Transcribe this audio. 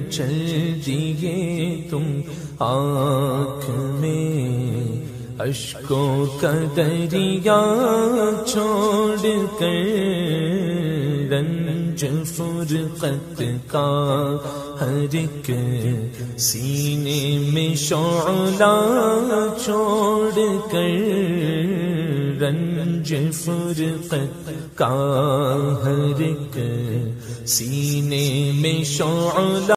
चल दिए तुम आँख में, अश्कों का दरिया छोड़ कर, रंज फुरकत का हर एक सीने में शौला छोड़ कर, रंज फुरकत का हर एक सीने में शौला